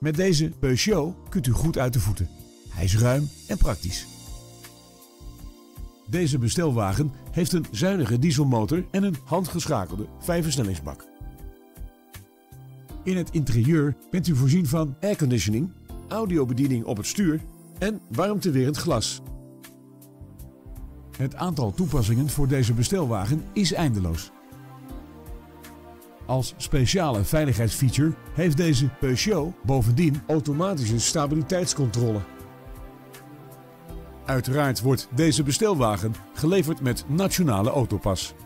Met deze Peugeot kunt u goed uit de voeten. Hij is ruim en praktisch. Deze bestelwagen heeft een zuinige dieselmotor en een handgeschakelde 5-versnellingsbak. In het interieur bent u voorzien van airconditioning, audiobediening op het stuur en warmtewerend glas. Het aantal toepassingen voor deze bestelwagen is eindeloos. Als speciale veiligheidsfeature heeft deze Peugeot bovendien automatische stabiliteitscontrole. Uiteraard wordt deze bestelwagen geleverd met Nationale Autopas.